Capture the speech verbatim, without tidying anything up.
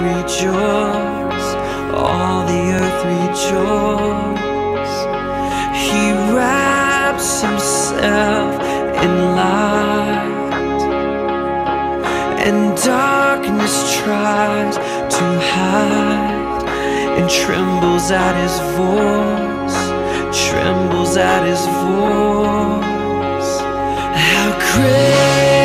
rejoice, all the earth rejoice. He wraps himself in light, and darkness tries to hide, and trembles at his voice, trembles at his voice. How great